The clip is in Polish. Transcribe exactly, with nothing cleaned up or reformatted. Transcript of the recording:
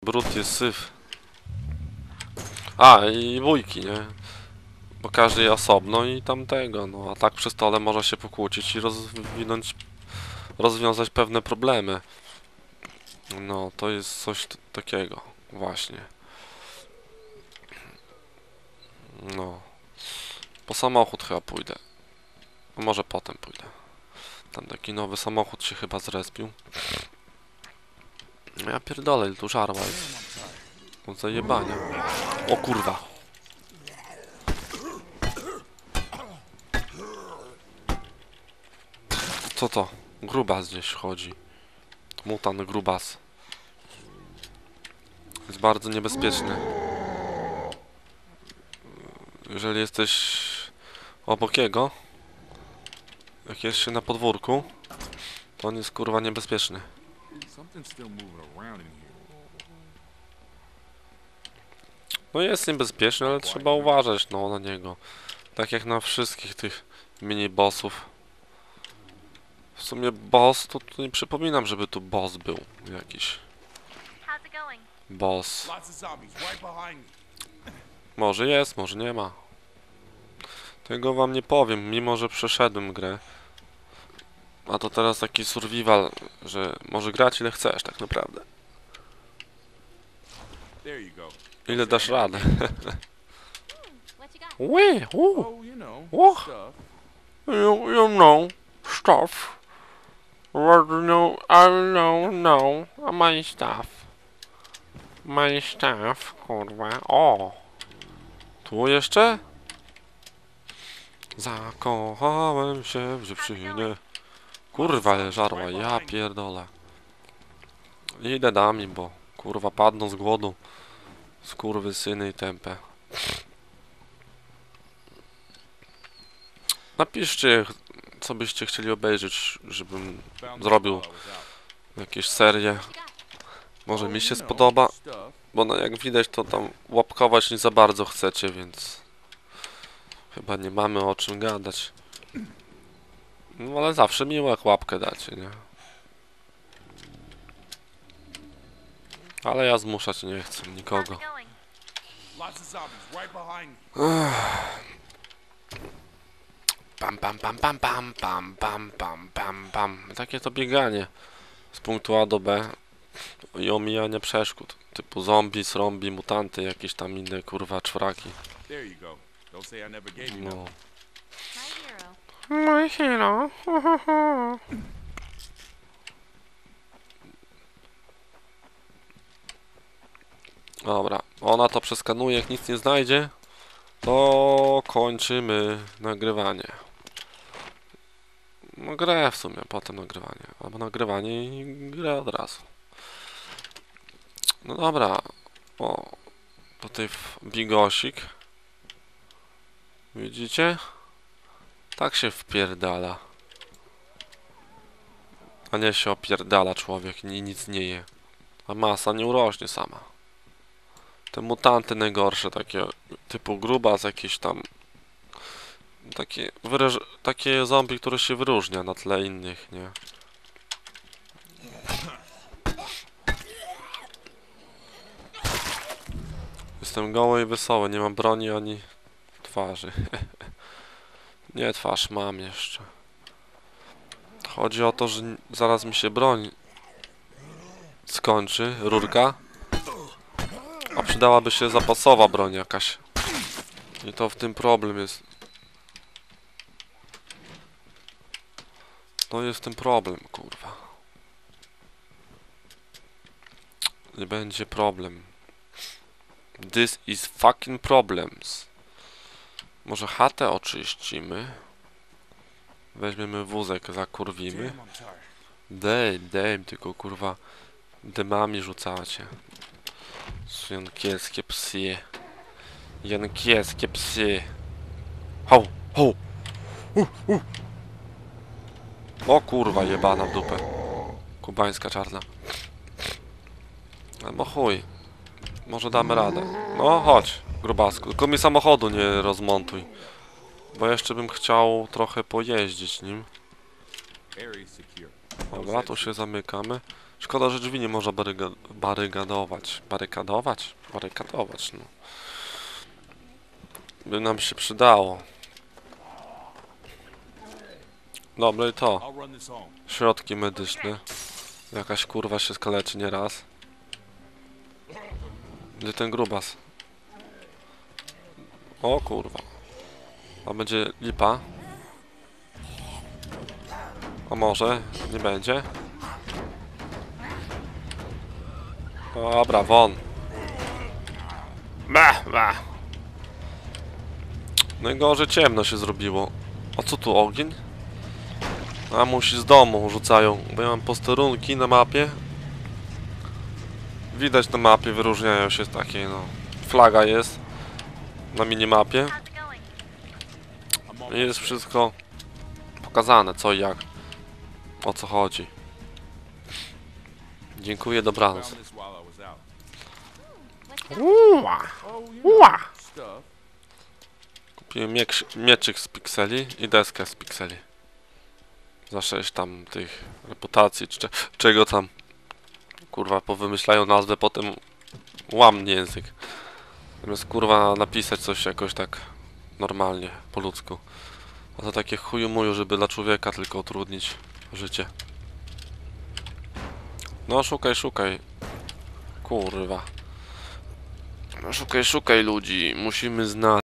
Brud jest syf. A, i wujki, nie? Bo każdy je osobno i tamtego, no a tak przy stole można się pokłócić i rozwinąć, rozwiązać pewne problemy. No, to jest coś takiego, właśnie. No. Po samochód chyba pójdę. A może potem pójdę. Tam taki nowy samochód się chyba zrespił. Ja pierdolę, tu żarła jest. Od zajebania. O kurwa. Co to? Grubas gdzieś chodzi. Mutant grubas. Jest bardzo niebezpieczny. Jeżeli jesteś obok jego, jak jest się na podwórku, to on jest kurwa niebezpieczny. No jest niebezpieczny, ale trzeba uważać no na niego. Tak jak na wszystkich tych mini-bossów. W sumie boss, to, to nie przypominam, żeby tu boss był jakiś. Boss. Może jest, może nie ma. Tego wam nie powiem, mimo że przeszedłem grę. A to teraz taki survival, że może grać ile chcesz tak naprawdę. Ile dasz radę? Ły, u, oh, you, you know, stuff. What do you know, I know, no, my stuff. My stuff, kurwa, o. Tu jeszcze? Zakochałem się w dziewczynie. Kurwa, ale żarła, ja pierdolę. Idę dami, bo kurwa padną z głodu. Skurwy syny i tępe. Napiszcie, co byście chcieli obejrzeć, żebym zrobił jakieś serie. Może mi się spodoba, bo no jak widać to tam łapkować nie za bardzo chcecie, więc chyba nie mamy o czym gadać. No ale zawsze miło jak łapkę dacie, nie? Ale ja zmuszać nie chcę nikogo. Pam pam pam pam pam pam pam pam pam pam. Takie to bieganie z punktu A do B i omijanie przeszkód. Typu zombie, srombi, mutanty, jakieś tam inne kurwa czwraki. No. My hero. Dobra, ona to przeskanuje, jak nic nie znajdzie, to kończymy nagrywanie. No grę w sumie, potem nagrywanie. Albo nagrywanie i grę od razu. No dobra. O, tutaj bigosik. Widzicie? Tak się wpierdala. A nie się opierdala człowiek i nic nie je. A masa nie urośnie sama. Te mutanty najgorsze, takie typu grubas, jakieś tam takie, wyraż takie zombie, które się wyróżnia na tle innych, nie? Jestem goły i wesoły, nie mam broni ani twarzy. Nie, twarz mam jeszcze. Chodzi o to, że zaraz mi się broń skończy, rurka. A przydałaby się zapasowa broń jakaś. I to w tym problem jest. To jest ten problem, kurwa. Nie będzie problem. This is fucking problems. Może chatę oczyścimy. Weźmiemy wózek, zakurwimy. Dej, dej, tylko kurwa dymami rzucacie. Jankielskie psy. Jankielskie psy. Ho, ho. Uh, uh. O kurwa jebana w dupę. Kubańska czarna. Albo chuj. Może damy radę. No chodź, grubasku. Tylko mi samochodu nie rozmontuj. Bo jeszcze bym chciał trochę pojeździć nim. Dobra, tu się zamykamy. Szkoda, że drzwi nie można baryga barygadować. Barykadować? Barykadować, no. By nam się przydało. Dobra, i to. Środki medyczne. Jakaś kurwa się skaleczy nieraz. Gdzie ten grubas? O kurwa. A będzie lipa? A może? Nie będzie? Dobra, won. Bah, bah. Najgorzej ciemno się zrobiło. A co tu, ogień? A musi z domu rzucają, bo ja mam posterunki na mapie. Widać na mapie, wyróżniają się takie, no. Flaga jest na minimapie. I jest wszystko pokazane, co i jak. O co chodzi. Dziękuję, dobranoc. Uła, uła. Kupiłem miecz, mieczyk z pikseli i deskę z pikseli. Za sześć tam tych reputacji, czy cze czego tam. Kurwa, powymyślają nazwę, potem łamnie język. Zamiast kurwa napisać coś jakoś tak normalnie, po ludzku. A to takie chuju muju, żeby dla człowieka tylko utrudnić życie. No szukaj, szukaj. Kurwa. No szukaj, szukaj ludzi. Musimy znaleźć.